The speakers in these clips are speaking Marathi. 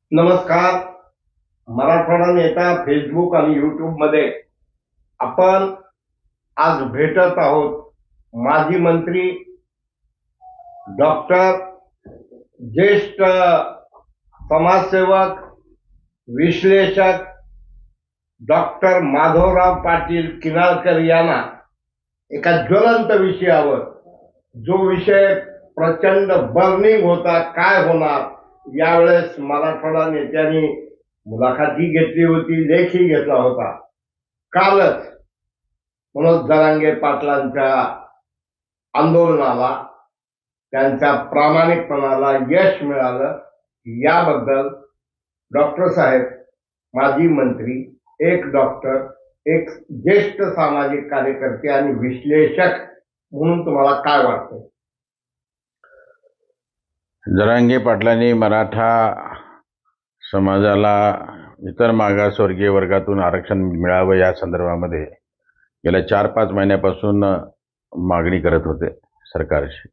नमस्कार. मराठवाडा नेता फेसबुक आणि युट्यूब मध्ये आपण आज भेटत आहोत. माजी मंत्री, डॉक्टर, ज्येष्ठ समाजसेवक, विश्लेषक डॉक्टर माधवराव पाटील किनाळकर यांना एका ज्वलंत विषयावर, जो विषय प्रचंड बर्निंग होता, काय होणार यावेळेस मराठवाडा नेत्यांनी मुलाखती घेतली होती, लेखही घेतला होता. कालच मनोज जरांगे पाटलांच्या आंदोलनाला, त्यांच्या प्रामाणिकपणाला यश मिळालं. याबद्दल डॉक्टर साहेब, माजी मंत्री, एक डॉक्टर, एक ज्येष्ठ सामाजिक कार्यकर्ते आणि विश्लेषक म्हणून तुम्हाला काय वाटतं? जरांगे पाटलांनी मराठा समाजाला इतर मागासवर्गीय वर्गातून आरक्षण मिळावं या संदर्भामध्ये गेल्या 4-5 महिन्यापासून मागणी करत होते सरकारशी.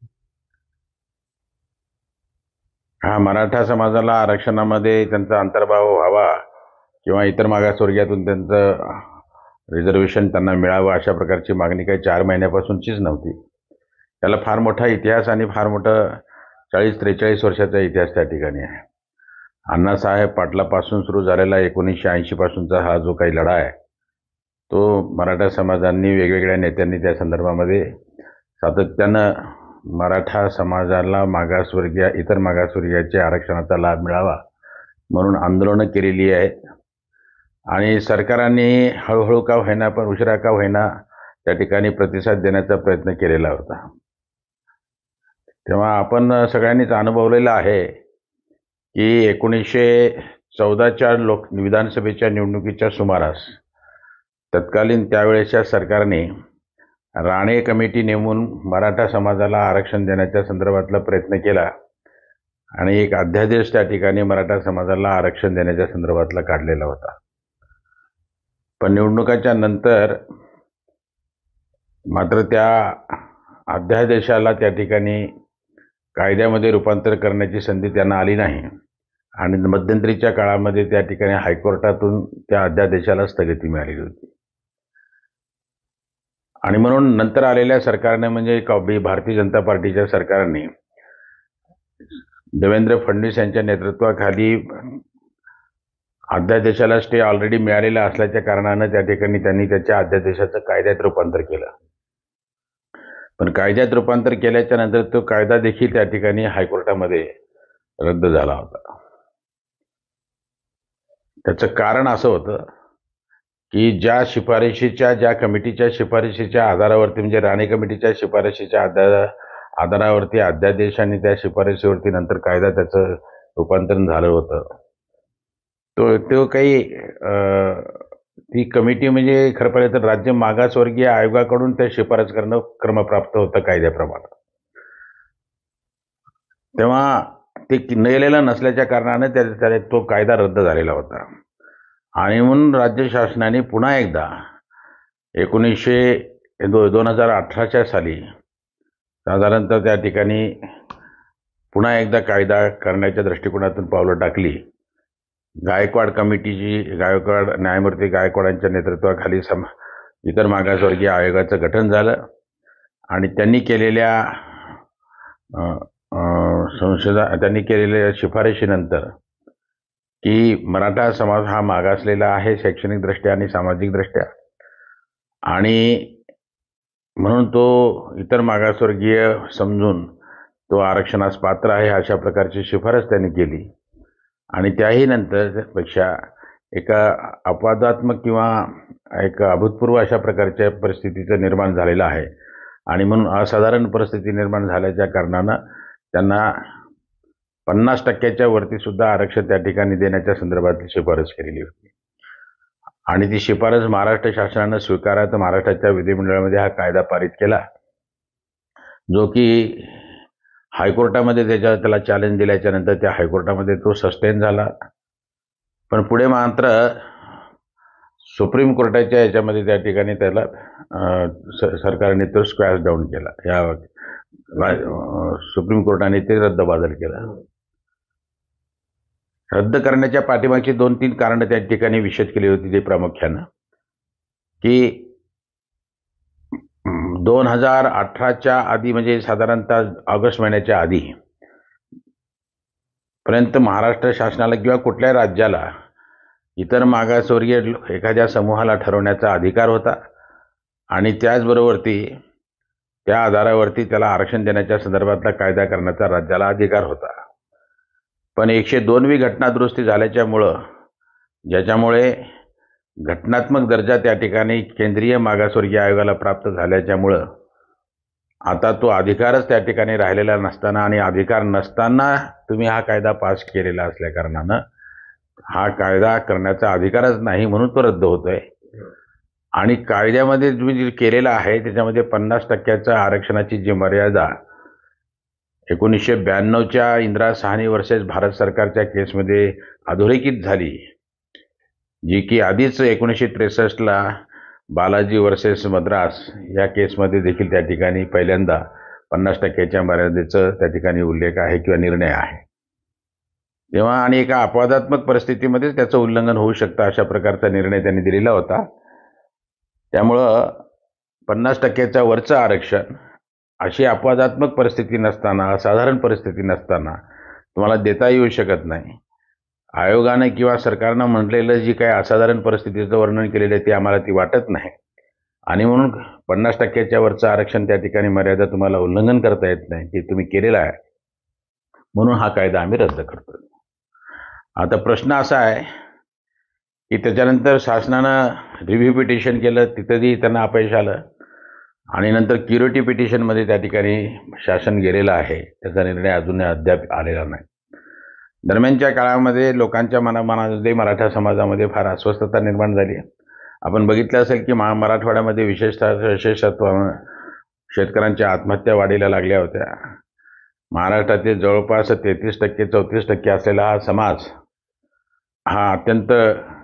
हा मराठा समाजाला आरक्षणामध्ये त्यांचा अंतर्भाव व्हावा किंवा इतर मागासवर्गीयातून त्यांचं रिझर्वेशन त्यांना मिळावं अशा प्रकारची मागणी काही 4 महिन्यापासूनचीच नव्हती. त्याला फार मोठा इतिहास आणि फार मोठं 40-43 वर्षाचा इतिहास त्या ठिकाणी आहे. अण्णासाहेब पाटलापासून सुरू झालेला 1980 पासूनचा हा जो काही लढा आहे, तो मराठा समाजांनी, वेगवेगळ्या नेत्यांनी त्या संदर्भामध्ये सातत्यानं मराठा समाजाला मागासवर्गीय, इतर मागासवर्गीयाच्या आरक्षणाचा लाभ मिळावा म्हणून आंदोलनं केलेली आहे. आणि सरकारांनी हळूहळू का होईना, पण उशिरा का होईना, त्या ठिकाणी प्रतिसाद देण्याचा प्रयत्न केलेला होता. तेव्हा आपण सगळ्यांनीच अनुभवलेलं आहे की 1914च्या विधानसभेच्या निवडणुकीच्या सुमारास तत्कालीन त्यावेळेच्या सरकारने राणे कमिटी नेमून मराठा समाजाला आरक्षण देण्याच्या संदर्भातला प्रयत्न केला आणि एक अध्यादेश त्या ठिकाणी मराठा समाजाला आरक्षण देण्याच्या संदर्भातला काढलेला होता. पण निवडणुकाच्या नंतर मात्र त्या अध्यादेशाला त्या ठिकाणी कायद्यामध्ये रूपांतर करण्याची संधी त्यांना आली नाही आणि मध्यंतरीच्या काळामध्ये त्या ठिकाणी हायकोर्टातून त्या अध्यादेशाला स्थगिती मिळालेली होती. आणि म्हणून नंतर आलेल्या सरकारने, म्हणजे भारतीय जनता पार्टीच्या सरकारने, देवेंद्र फडणवीस यांच्या नेतृत्वाखाली अध्यादेशाला स्टे ऑलरेडी मिळालेला असल्याच्या कारणानं त्या ठिकाणी त्यांनी त्याच्या अध्यादेशाचं कायद्यात रूपांतर केलं. पण कायद्यात रूपांतर केल्याच्या नंतर तो कायदा देखील त्या ठिकाणी हायकोर्टामध्ये रद्द झाला होता. त्याचं कारण असं होतं की ज्या कमिटीच्या शिफारशीच्या आधारावरती, म्हणजे राणे कमिटीच्या शिफारशीच्या आधारावरती अध्यादेश आणि त्या शिफारशीवरती नंतर कायदा त्याचं रूपांतरण झालं होतं, तो काही ती कमिटी, म्हणजे खरं पाहिलं तर राज्य मागासवर्गीय आयोगाकडून त्या शिफारस करणं क्रमप्राप्त होतं कायद्याप्रमाणे. तेव्हा ते नेलेलं नसल्याच्या कारणाने तो कायदा रद्द झालेला होता. आणि म्हणून राज्य शासनाने पुन्हा एकदा 2018च्या साली साधारणतः त्या ठिकाणी पुन्हा एकदा कायदा करण्याच्या दृष्टिकोनातून पावलं टाकली. गायकवाड कमिटीची, न्यायमूर्ती गायकवाडांच्या नेतृत्वाखाली इतर मागासवर्गीय आयोगाचं गठन झालं आणि त्यांनी केलेल्या शिफारशीनंतर की मराठा समाज हा मागासलेला आहे शैक्षणिकदृष्ट्या आणि सामाजिकदृष्ट्या, आणि म्हणून तो इतर मागासवर्गीय समजून तो आरक्षणास पात्र आहे अशा प्रकारची शिफारस त्यांनी केली. आणि त्याही नंतर पेक्षा एका अपवादात्मक किंवा एक अभूतपूर्व अशा प्रकारच्या परिस्थितीचं निर्माण झालेलं आहे. आणि म्हणून असाधारण परिस्थिती निर्माण झाल्याच्या कारणानं त्यांना 50% वरती सुद्धा आरक्षण त्या ठिकाणी देण्याच्या संदर्भातली शिफारस केलेली होती. आणि ती शिफारस महाराष्ट्र शासनानं स्वीकारा, तर महाराष्ट्राच्या विधिमंडळामध्ये हा कायदा पारित केला, जो की हायकोर्टामध्ये त्याला चॅलेंज दिल्याच्या नंतर त्या हायकोर्टामध्ये तो सस्टेन झाला. पण पुढे मात्र सुप्रीम कोर्टाच्या याच्यामध्ये त्या ठिकाणी त्याला सरकारने तो स्क्वॅश डाऊन केला. या सुप्रीम कोर्टाने ते रद्दबातल केलं. रद्द करण्याच्या पाठीमागची 2-3 कारणं त्या ठिकाणी विशद केली होती. ते प्रामुख्यानं की 2018च्या आधी म्हणजे साधारणतः ऑगस्ट महिन्याच्या आधी पर्यंत महाराष्ट्र शासनाला किंवा कुठल्याही राज्याला इतर मागासवर्गीय एखाद्या समूहाला ठरवण्याचा अधिकार होता आणि त्याचबरोबरती त्या आधारावरती त्याला आरक्षण देण्याच्या संदर्भातला कायदा करण्याचा राज्याला अधिकार होता. पण 102वी घटना दुरुस्ती झाल्याच्यामुळं ज्याच्यामुळे घटनात्मक दर्जा त्या ठिकाणी केंद्रीय मागासवर्गीय आयोगाला प्राप्त झाल्याच्यामुळं आता तो अधिकारच त्या ठिकाणी राहिलेला नसताना आणि अधिकार नसताना तुम्ही हा कायदा पास केलेला असल्याकारणानं हा कायदा करण्याचा अधिकारच नाही म्हणून तो रद्द होतोय. आणि कायद्यामध्ये तुम्ही जे केलेलं आहे त्याच्यामध्ये 50% आरक्षणाची जी मर्यादा 1992च्या इंदिरा साहनी वर्सेस भारत सरकारच्या केसमध्ये अधोरेखित झाली, जी की आधीच 1963ला बालाजी वर्सेस मद्रास या केसमध्ये देखील त्या ठिकाणी पहिल्यांदा 50%च्या मर्यादेचं त्या ठिकाणी उल्लेख आहे किंवा निर्णय आहे. तेव्हा आणि एका अपवादात्मक परिस्थितीमध्येच त्याचं उल्लंघन होऊ शकतं अशा प्रकारचा निर्णय त्यांनी दिलेला होता. त्यामुळं 50%च्या वरचं आरक्षण अशी अपवादात्मक परिस्थिती नसताना, असाधारण परिस्थिती नसताना तुम्हाला देता येऊ शकत नाही. आयोगानं किंवा सरकारनं म्हटलेलं जी काही असाधारण परिस्थितीचं वर्णन केलेलं आहे ते आम्हाला ती वाटत नाही आणि म्हणून 50%च्या वरचं आरक्षण त्या ठिकाणी मर्यादा तुम्हाला उल्लंघन करता येत नाही, ते तुम्ही केलेलं आहे म्हणून हा कायदा आम्ही रद्द करतो. आता प्रश्न असा आहे की त्याच्यानंतर शासनानं रिव्ह्यू पिटिशन केलं, तिथंही त्यांना अपयश आलं आणि नंतर क्युरिटी पिटिशनमध्ये त्या ठिकाणी शासन गेलेलं आहे, त्याचा निर्णय अजून अद्याप आलेला नाही. दरम्यानच्या काळामध्ये लोकांच्या मनामध्ये मराठा समाजामध्ये फार अस्वस्थता निर्माण झाली. आपण बघितलं असेल की मराठवाड्यामध्ये विशेषत्वानं शेतकऱ्यांच्या आत्महत्या वाढीला लागल्या होत्या. महाराष्ट्रातील जवळपास 33%-34% असलेला हा समाज हा अत्यंत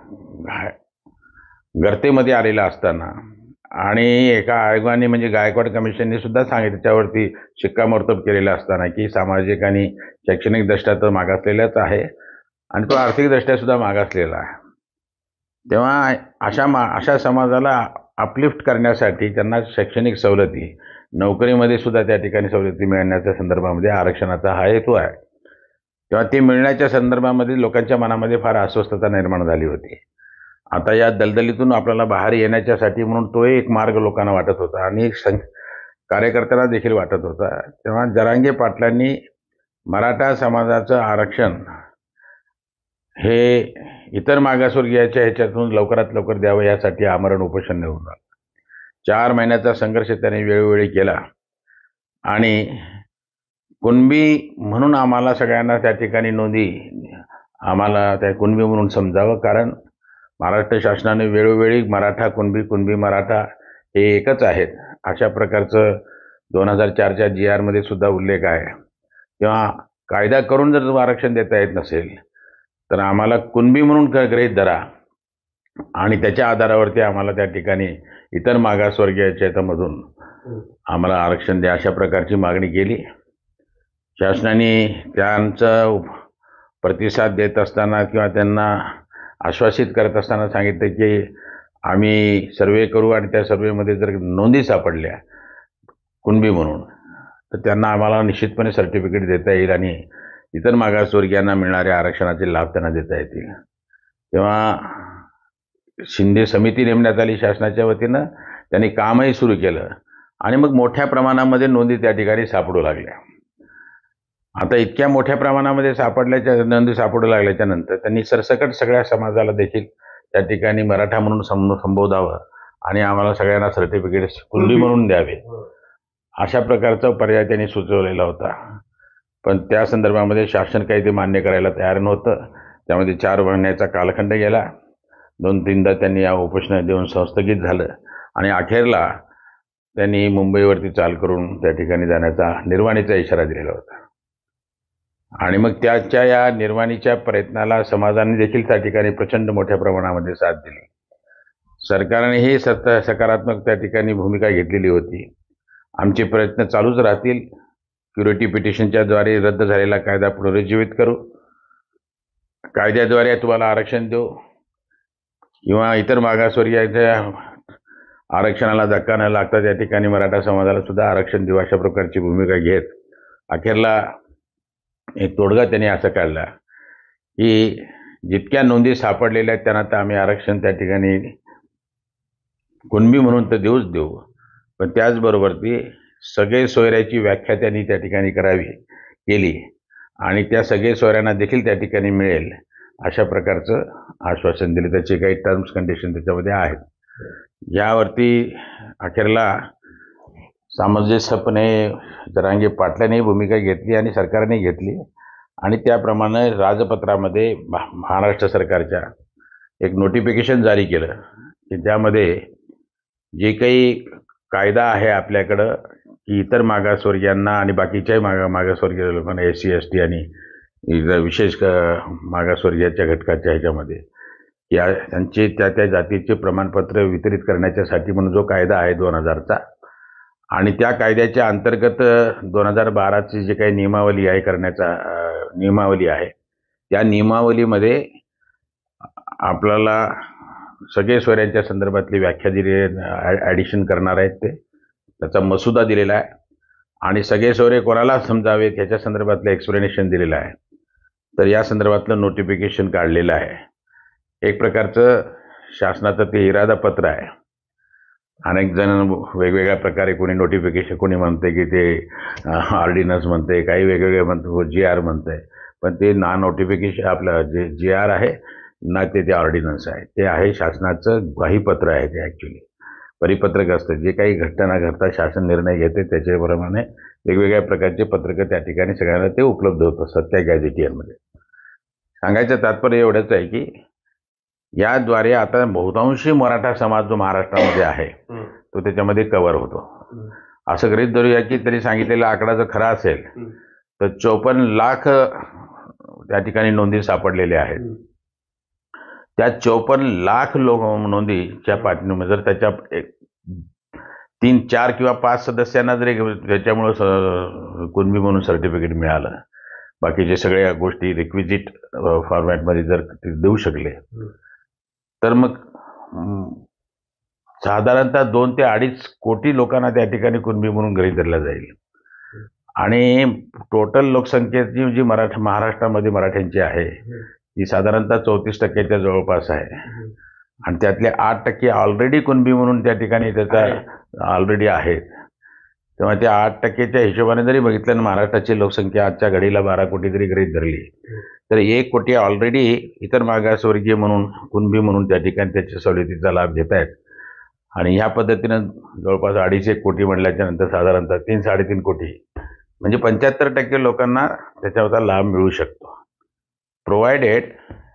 गर्तेमध्ये आलेला असताना आणि एका आयोगाने म्हणजे गायकवाड कमिशनने सुद्धा सांगितलं, त्याच्यावरती शिक्कामोर्तब केलेलं असताना की सामाजिक आणि शैक्षणिक दृष्ट्या तर मागासलेलाच आहे आणि तो आर्थिकदृष्ट्या सुद्धा मागासलेला आहे. तेव्हा अशा समाजाला अपलिफ्ट करण्यासाठी त्यांना शैक्षणिक सवलती, नोकरीमध्ये सुद्धा त्या ठिकाणी सवलती मिळण्याच्या संदर्भामध्ये आरक्षणाचा हा हेतू आहे. तेव्हा ते मिळण्याच्या संदर्भामध्ये लोकांच्या मनामध्ये फार अस्वस्थता निर्माण झाली होती. आता या दलदलीतून आपल्याला बाहेर येण्याच्यासाठी म्हणून तो एक मार्ग लोकांना वाटत होता आणि कार्यकर्त्यांना देखील वाटत होता. तेव्हा जरांगे पाटलांनी मराठा समाजाचं आरक्षण हे इतर मागासवर्गीयाच्या ह्याच्यातून लवकरात लवकर द्यावं यासाठी आमरण उपोषण निवडून आलं. 4 महिन्याचा संघर्ष त्याने वेळोवेळी केला आणि कुणबी म्हणून आम्हाला सगळ्यांना त्या ठिकाणी नोंदी आम्हाला त्या कुणबी म्हणून समजावं, कारण महाराष्ट्र शासनाने वेळोवेळी मराठा कुणबी मराठा हे एकच आहेत अशा प्रकारचं 2004च्या GR मध्ये सुद्धा उल्लेख आहे. तेव्हा कायदा करून जर आरक्षण देता येत नसेल तर आम्हाला कुणबी म्हणून गृहीत धरा आणि त्याच्या आधारावरती आम्हाला त्या ठिकाणी इतर मागासवर्गीयाच्या याच्यामधून आम्हाला आरक्षण द्या अशा प्रकारची मागणी केली. शासनाने त्यांचा प्रतिसाद देत असताना किंवा त्यांना आश्वासित करत असताना सांगितलं की आम्ही सर्वे करू आणि त्या सर्वेमध्ये जर नोंदी सापडल्या कुणबी म्हणून तर त्यांना आम्हाला निश्चितपणे सर्टिफिकेट देता येईल आणि इतर मागासवर्गीयांना मिळणाऱ्या आरक्षणाचे लाभ त्यांना देता येतील. तेव्हा शिंदे समिती नेमण्यात आली शासनाच्या वतीनं, त्यांनी कामही सुरू केलं आणि मग मोठ्या प्रमाणामध्ये नोंदी त्या ठिकाणी सापडू लागल्या. आता इतक्या मोठ्या प्रमाणामध्ये नोंदी सापडू लागल्याच्या नंतर त्यांनी सरसकट सगळ्या समाजाला देखील त्या ठिकाणी मराठा म्हणून संबोधावं आणि आम्हाला सगळ्यांना सर्टिफिकेट कुणबी म्हणून द्यावे अशा प्रकारचा पर्याय त्यांनी सुचवलेला होता. पण त्या संदर्भामध्ये शासन काही ते मान्य करायला तयार नव्हतं. त्यामध्ये 4 महिन्याचा कालखंड गेला. 2-3दा त्यांनी या उपोषण देऊन संस्थगित झालं आणि अखेरला त्यांनी मुंबईवरती चाल करून त्या ठिकाणी जाण्याचा निर्वाणीचा इशारा दिलेला होता. आणि मग त्याच्या या निर्वाणीच्या प्रयत्नाला समाजाने देखील त्या ठिकाणी प्रचंड मोठ्या प्रमाणामध्ये साथ दिली. सरकारनेही सकारात्मक त्या ठिकाणी भूमिका घेतलेली होती. आमचे प्रयत्न चालूच राहतील. क्युरिटी पिटिशनच्या द्वारे रद्द झालेला कायदा पुनरुज्जीवित करू कायद्याद्वारे तुम्हाला आरक्षण देऊ किंवा इतर मागासवर्गीयाच्या आरक्षणाला धक्का न लागता त्या ठिकाणी मराठा समाजाला सुद्धा आरक्षण देऊ अशा प्रकारची भूमिका घेत अखेरला एक तोडगा त्यांनी असा काढला की जितक्या नोंदी सापडलेल्या आहेत त्यांना तर आम्ही आरक्षण त्या ठिकाणी कुणबी म्हणून तर देऊच देऊ, पण त्याचबरोबर ती सगळे सोयऱ्याची व्याख्या त्यांनी त्या ठिकाणी केली आणि त्या सगळे सोयऱ्यांना देखील त्या ठिकाणी मिळेल अशा प्रकारचं आश्वासन दिले. त्याचे काही टर्म्स कंडिशन त्याच्यामध्ये आहेत. यावरती अखेरला सामंजस्यपणे जरांगे पाटलांनी भूमिका घेतली आणि सरकारने घेतली आणि त्याप्रमाणे राजपत्रामध्ये महाराष्ट्र सरकारच्या एक नोटिफिकेशन जारी केलं की ज्यामध्ये जे काही कायदा आहे आपल्याकडं की इतर मागासवर्गीयांना आणि बाकीच्याही मागासवर्गीय लोकांना SC ST आणि विशेष मागासवर्गीयाच्या घटकाच्या ह्याच्यामध्ये या त्यांचे त्या जातीचे प्रमाणपत्र वितरित करण्याच्यासाठी म्हणून जो कायदा आहे 2000चा आणि त्या कायद्याच्या अंतर्गत 2012ची जे काही नियमावली आहे नियमावली आहे त्या नियमावलीमध्ये आपल्याला सगळे सोयऱ्यांच्या संदर्भातली व्याख्या दिली ॲडिशन करणार आहेत त्याचा मसुदा दिलेला आहे आणि सगळे सोयरे कोणाला समजावेत ह्याच्या संदर्भातलं एक्सप्लेनेशन दिलेलं आहे. तर या संदर्भातलं नोटिफिकेशन काढलेलं आहे. एक प्रकारचं शासनाचं ते इरादापत्र आहे. अनेक जण वेगवेगळ्या प्रकारे कोणी नोटिफिकेशन कोणी म्हणते की ते ऑर्डिनन्स म्हणते, काही वेगवेगळे म्हणते GR म्हणते, पण ते ना नोटिफिकेशन आपलं जे GR आहे ना ते ऑर्डिनन्स आहे. ते आहे शासनाचं ग्वाहीपत्र आहे. ते ॲक्च्युली परिपत्रक असतं. जे काही घटना घडता शासन निर्णय घेते त्याच्याप्रमाणे वेगवेगळ्या प्रकारचे पत्रकं त्या ठिकाणी सगळ्यांना ते उपलब्ध होत असतात त्या गॅझेटियरमध्ये. सांगायचं तात्पर्य एवढंच आहे की याद्वारे आता बहुतांशी मराठा समाज जो महाराष्ट्रामध्ये आहे तो त्याच्यामध्ये कव्हर होतो. असं गृहीत धरूया की तरी सांगितलेला आकडा जर खरा असेल तर 54 लाख त्या ठिकाणी नोंदी सापडलेल्या आहेत. त्या 54 लाख नोंदीच्या पाठीमध्ये जर त्याच्या 3, 4 किंवा 5 सदस्यांना जरी त्याच्यामुळं कुणबी म्हणून सर्टिफिकेट मिळालं, बाकीचे सगळ्या गोष्टी रिक्विजिट फॉर्मॅटमध्ये जर ते देऊ शकले तर मग साधारणतः 2 ते 2.5 कोटी लोकांना त्या ठिकाणी कुणबी म्हणून गृहीत धरला जाईल आणि टोटल लोकसंख्येची जी महाराष्ट्रामध्ये मराठ्यांची आहे ती साधारणतः 34% जवळपास आहे आणि त्यातले 8% ऑलरेडी कुणबी म्हणून त्या ठिकाणी त्याचा ऑलरेडी आहेत. तेव्हा त्या 8%च्या हिशोबाने जरी बघितलं ना महाराष्ट्राची लोकसंख्या आजच्या घडीला 12 कोटी जरी गृहीत धरली तर 1 कोटी ऑलरेडी इतर मागासवर्गीय म्हणून कुणबी म्हणून त्या ठिकाणी त्याच्या सवलतीचा लाभ घेत आहेत आणि ह्या पद्धतीनं जवळपास 2.5-1 कोटी म्हटल्याच्या नंतर साधारणतः 3-3.5 कोटी म्हणजे 75% लोकांना त्याच्यावरचा लाभ मिळू शकतो. प्रोव्हायडेड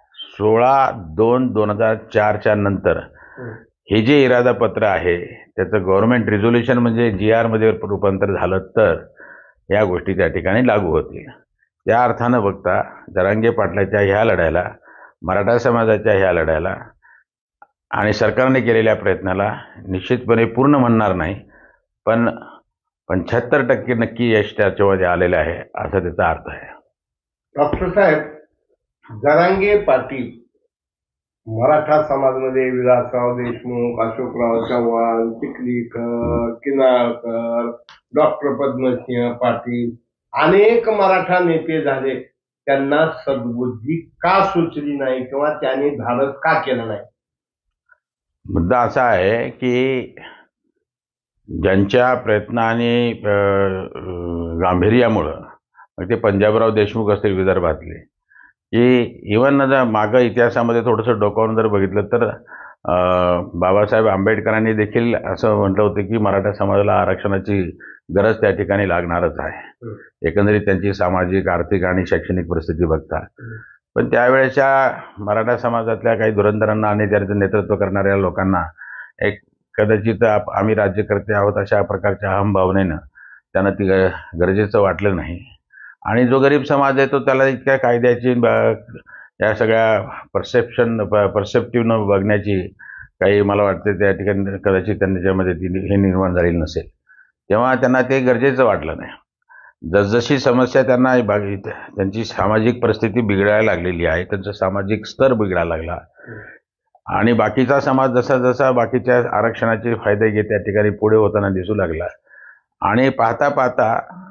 16/2/2004च्या नंतर हे जे इरादापत्र आहे त्याचं गव्हर्नमेंट रिझोल्युशन म्हणजे GR मध्ये रूपांतर झालं तर या गोष्टी त्या ठिकाणी लागू होतील. त्या अर्थानं बघता जरांगे पाटलाच्या ह्या लढ्याला, मराठा समाजाच्या ह्या लढ्याला आणि सरकारने केलेल्या प्रयत्नाला निश्चितपणे पूर्ण म्हणणार नाही पण 75% नक्की यश त्याच्यामध्ये आलेलं आहे असा त्याचा अर्थ आहे. डॉक्टर साहेब, जरांगे पाटील मराठा समाजमध्ये विलासराव देशमुख, अशोकराव चव्हाण, चिखलीकर, किनाळकर, डॉक्टर पद्मसिंह पाटील अनेक मराठा नेते झाले. त्यांना सद्बुद्धी का सुचली नाही किंवा त्यांनी धाडस का केलं नाही? मुद्दा असा आहे की ज्यांच्या प्रयत्नाने गांभीर्यामुळं मग ते पंजाबराव देशमुख असतील विदर्भातले की इव्हन मागं इतिहासामध्ये थोडंसं डोकावून जर बघितलं तर बाबासाहेब आंबेडकरांनी देखील असं म्हटलं होतं की मराठा समाजाला आरक्षणाची गरज त्या ठिकाणी लागणारच आहे एकंदरीत त्यांची सामाजिक, आर्थिक आणि शैक्षणिक परिस्थिती बघता. पण त्यावेळेच्या मराठा समाजातल्या काही धुरंधरांना आणि त्याचं नेतृत्व करणाऱ्या लोकांना एक कदाचित आम्ही राज्यकर्ते आहोत अशा प्रकारच्या अहमभावनेनं त्यांना ती गरजेचं वाटलं नाही आणि जो गरीब समाज आहे तो त्याला इतक्या कायद्याची या सगळ्या परसेप्टिव्हनं बघण्याची काही मला वाटते त्या ठिकाणी कदाचित त्यांच्यामध्ये हे निर्माण झालेलं नसेल तेव्हा त्यांना ते गरजेचं वाटलं नाही. जसजशी समस्या त्यांना त्यांची सामाजिक परिस्थिती बिघडायला लागलेली आहे, त्यांचा सामाजिक स्तर बिघडायला लागला आणि बाकीचा समाज जसा जसा बाकीच्या आरक्षणाचे फायदे घेत त्या ठिकाणी पुढे होताना दिसू लागला आणि पाहता पाहता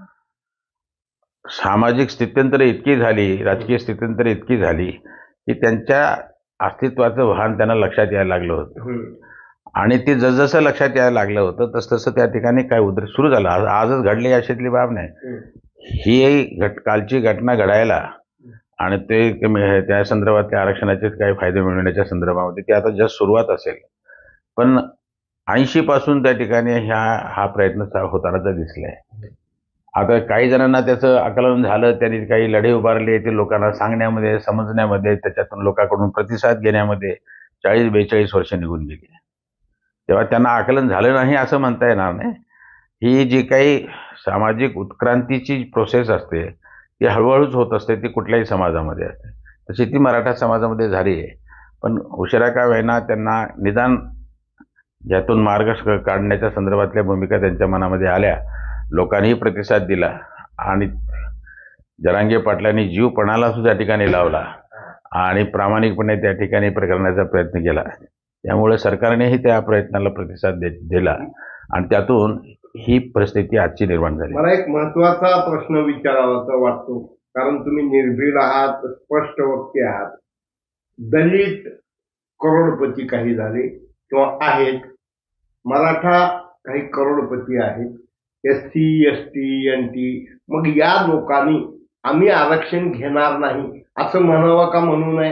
सामाजिक स्थित्यंतरे इतकी झाली, राजकीय स्थित्यंतरे इतकी झाली की त्यांच्या अस्तित्वाचं भान त्यांना लक्षात यायला लागलं होतं आणि ते जसजसं लक्षात यायला लागलं होतं तसतसं त्या ठिकाणी काय उद्रेक सुरू झाला. आजच घडली अशातली बाब नाही. ही कालची घटना घडायला आणि त्या संदर्भातल्या आरक्षणाचे काही फायदे मिळवण्याच्या संदर्भामध्ये ती आता जस्ट सुरुवात असेल, पण 80 पासून त्या ठिकाणी हा प्रयत्न होताना दिसलाय. आता काही जणांना त्याचं आकलन झालं, त्यांनी काही लढे उभारले, ते लोकांना सांगण्यामध्ये, समजण्यामध्ये, त्याच्यातून लोकांकडून प्रतिसाद घेण्यामध्ये 40-42 वर्ष निघून गेली. तेव्हा त्यांना आकलन झालं नाही असं म्हणता येणार नाही. ही जी काही सामाजिक उत्क्रांतीची प्रोसेस असते ती हळूहळूच होत असते, ती कुठल्याही समाजामध्ये असते. तशी ती मराठा समाजामध्ये झाली आहे, पण उशिरा का होईना त्यांना निदान यातून मार्ग काढण्याच्या संदर्भातल्या भूमिका त्यांच्या मनामध्ये आल्या, लोकांनीही प्रतिसाद दिला आणि जरांगे पाटलांनी जीव पणाला सुद्धा त्या ठिकाणी लावला आणि प्रामाणिकपणे त्या ठिकाणी करण्याचा प्रयत्न केला. त्यामुळे सरकारनेही त्या प्रयत्नाला प्रतिसाद दिला आणि त्यातून ही परिस्थिती आजची निर्माण झाली. मला एक महत्वाचा प्रश्न विचारावाचा वाटतो, कारण तुम्ही निर्भीड आहात, स्पष्ट वक्ते आहात. दलित करोडपती काही झाले किंवा आहेत, मराठा काही करोडपती आहेत, SC, ST, NT, मग या लोकांनी आम्ही आरक्षण घेणार नाही असं म्हणावं का म्हणू नये?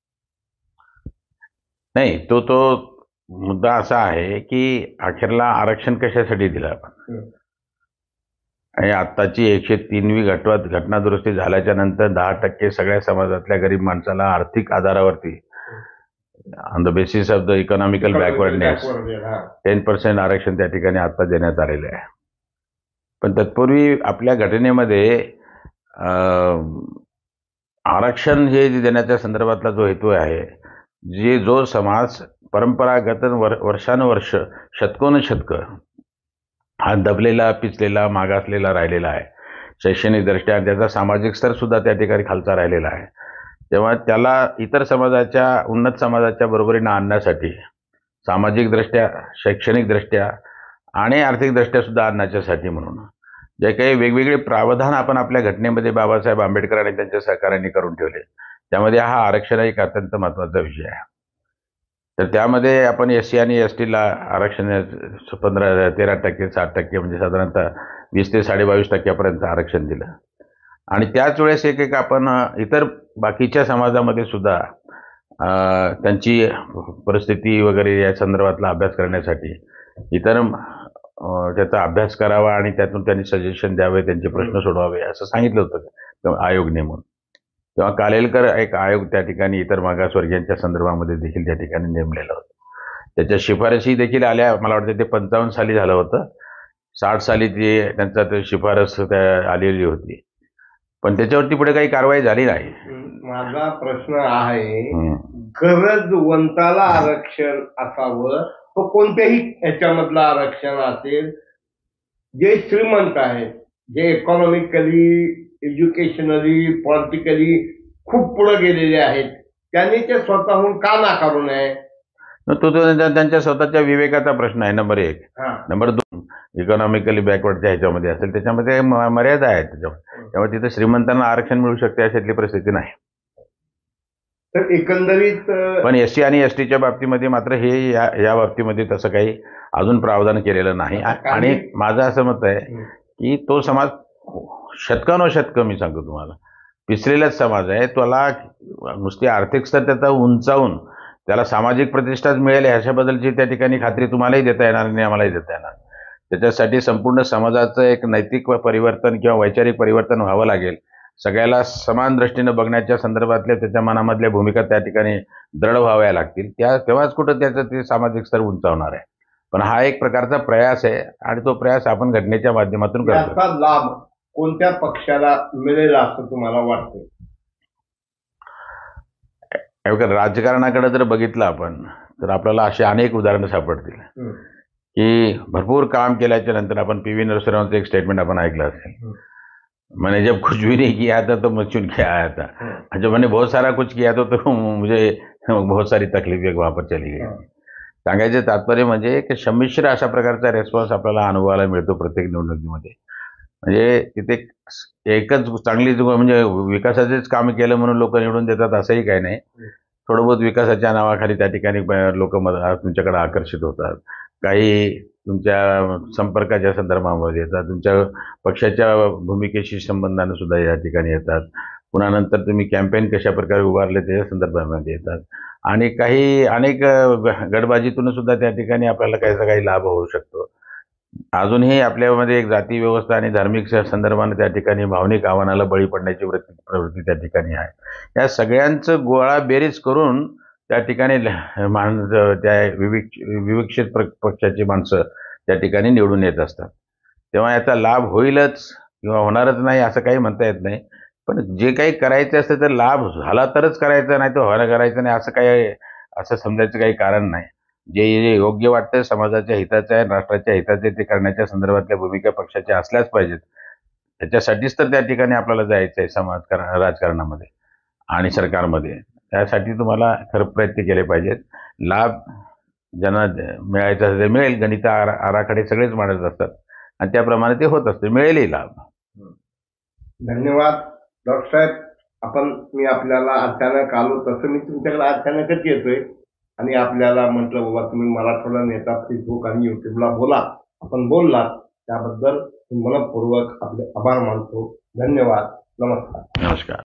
नाही, तो मुद्दा असा आहे की अखेरला आरक्षण कशासाठी दिलं आपण. आणि आत्ताची 103वी घटना दुरुस्ती झाल्याच्या नंतर 10% सगळ्या समाजातल्या गरीब माणसाला आर्थिक आधारावरती on the basis of the economical backwardness 10% आरक्षण त्या ठिकाणी आता देण्यात आलेलं आहे. पण तत्पूर्वी आपल्या घटनेमध्ये आरक्षण हे देण्याच्या संदर्भातला जो हेतू आहे, जो समाज परंपरागत वर्षानुवर्ष शतकोनशतकं हा दबलेला, पिचलेला, मागासलेला राहिलेला आहे, शैक्षणिक दृष्ट्या त्याचा सामाजिक स्तर सुद्धा त्या ठिकाणी खालचा राहिलेला आहे. तेव्हा त्याला इतर समाजाच्या, उन्नत समाजाच्या बरोबरीनं आणण्यासाठी सामाजिकदृष्ट्या, शैक्षणिकदृष्ट्या आणि आर्थिकदृष्ट्या सुद्धा आणण्याच्यासाठी म्हणून जे काही वेगवेगळे प्रावधान आपण आपल्या घटनेमध्ये बाबासाहेब आंबेडकर आणि त्यांच्या सहकार्यांनी करून ठेवले, त्यामध्ये हा आरक्षण एक अत्यंत महत्त्वाचा विषय आहे. तर त्यामध्ये आपण SC आणि STला आरक्षण 13%, 7% म्हणजे साधारणतः 20 ते 22% आरक्षण दिलं आणि त्याच वेळेस एक आपण इतर बाकीच्या समाजामध्ये सुद्धा त्यांची परिस्थिती वगैरे या संदर्भातला अभ्यास करण्यासाठी इतर त्याचा अभ्यास करावा आणि त्यातून त्यांनी सजेशन द्यावे, त्यांचे प्रश्न सोडवावे असं सांगितलं होतं आयोग नेमून. तेव्हा कालेलकर एक आयोग त्या ठिकाणी इतर मागासवर्गीयांच्या संदर्भामध्ये देखील त्या ठिकाणी नेमलेलं होतं. त्याच्या शिफारशी देखील आल्या. मला वाटतं ते 55 साली झालं होतं. 60 साली त्यांचा ते शिफारस आलेली होती, पण त्याच्यावरती पुढे काही कारवाई झाली नाही. माझा प्रश्न आहे, गरजवंताला आरक्षण असावं, तो कोणत्याही ह्याच्यामधलं आरक्षण असेल, जे श्रीमंत आहेत, जे इकॉनॉमिकली, एज्युकेशनली, पॉलिटिकली खूप पुढे गेलेले आहेत, त्यांनी ते स्वतःहून का नाकारू नये? तो त्यांच्या स्वतःच्या विवेकाचा प्रश्न आहे, नंबर 1. नंबर 2, इकॉनॉमिकली बॅकवर्डच्या ह्याच्यामध्ये असेल त्याच्यामध्ये मर्यादा आहेत त्यामुळे तिथे श्रीमंतांना आरक्षण मिळू शकते अशातली परिस्थिती नाही. तर एकंदरीत पण SC आणि STच्या बाबतीमध्ये मात्र हे या बाबतीमध्ये तसं काही अजून प्रावधान केलेलं नाही. आणि माझं असं मत आहे की तो समाज शतकानुशतकं, मी सांगतो तुम्हाला, पिचलेलाच समाज आहे. त्याला नुसती आर्थिक स्तर त्याचा उंचावून त्याला सामाजिक प्रतिष्ठाच मिळेल ह्याच्याबद्दलची त्या ठिकाणी खात्री तुम्हालाही देता येणार आणि आम्हालाही देता येणार. त्याच्यासाठी संपूर्ण समाजाचं एक नैतिक परिवर्तन किंवा वैचारिक परिवर्तन व्हावं लागेल. सगळ्याला समान दृष्टीनं बघण्याच्या संदर्भातल्या त्याच्या मनामधल्या भूमिका त्या ठिकाणी दृढ व्हाव्या लागतील. तेव्हाच कुठं त्याचं ते सामाजिक स्तर उंचावणार आहे. पण हा एक प्रकारचा प्रयास आहे आणि तो प्रयास आपण घटनेच्या माध्यमातून करतो. याचा लाभ कोणत्या पक्षाला मिळेल असं तुम्हाला वाटतं? राजकारणाकडे जर बघितलं आपण तर आपल्याला अशी अनेक उदाहरणं सापडतील की भरपूर काम केल्याच्या नंतर आपण PV नरसिंहरावांचं एक स्टेटमेंट आपण ऐकलं असेल मैंने जब कुछ भी नहीं किया था तो मैं चुन के आया था, जब मैंने बहुत सारा कुछ किया तो मुझे बहुत सारी तकलीफें वहां पर चली गई. सांगायचे तात्पर्य म्हणजे की संमिश्र अशा प्रकारचा रेस्पॉन्स आपल्याला अनुभवायला मिळतो प्रत्येक निवडणुकीमध्ये. म्हणजे तिथे एकच चांगली म्हणजे विकासाचेच काम केलं म्हणून लोक निवडून देतात असंही काही नाही. थोडं बहुत विकासाच्या नावाखाली त्या ठिकाणी लोक तुमच्याकडे आकर्षित होतात. काही तुमच्या संपर्काच्या संदर्भामध्ये येतात, तुमच्या पक्षाच्या भूमिकेशी संबंधाने सुद्धा या ठिकाणी येतात. पुन्हा नंतर तुम्ही कॅम्पेन कशा प्रकारे उभारले त्याच्या संदर्भामध्ये येतात. आणि काही अनेक गटबाजीतून सुद्धा त्या ठिकाणी आपल्याला काही लाभ होऊ शकतो. अजूनही आपल्यामध्ये एक जाती व्यवस्था आणि धार्मिक संदर्भाने त्या ठिकाणी भावनिक आव्हानाला बळी पडण्याची प्रवृत्ती त्या ठिकाणी आहे. या सगळ्यांचं गोळा बेरीज करून त्या ठिकाणी त्या विवक्षित पक्षाची माणसं त्या ठिकाणी निवडून येत असतात. तेव्हा याचा लाभ होईलच किंवा होणारच नाही असं काही म्हणता येत नाही. पण जे काही करायचं असतं तर लाभ झाला तरच करायचं, नाही तर व्हायला करायचं नाही असं समजायचं काही कारण नाही. जे योग्य वाटतं समाजाच्या हिताचं आहे, राष्ट्राच्या हिताचे ते करण्याच्या संदर्भातल्या भूमिका पक्षाच्या असल्याच पाहिजेत. त्याच्यासाठीच तर त्या ठिकाणी आपल्याला जायचं आहे राजकारणामध्ये आणि सरकारमध्ये. त्यासाठी तुम्हाला खरं प्रयत्न केले पाहिजेत. लाभ ज्यांना मिळायचा असेल ते मिळेल. गणित आराखडे सगळेच मांडत असतात आणि त्याप्रमाणे ते होत असते, मिळेलही लाभ. धन्यवाद डॉक्टर साहेब. मी आपल्याला अचानक आलो तसं मी तुमच्याकडे अचानकच येतोय आणि आपल्याला म्हटलं बाबा तुम्ही मराठवाडा नेता फेसबुक आणि युट्यूबला बोला, आपण बोललात त्याबद्दल मनपूर्वक आपले आभार मानतो. धन्यवाद. नमस्कार. नमस्कार.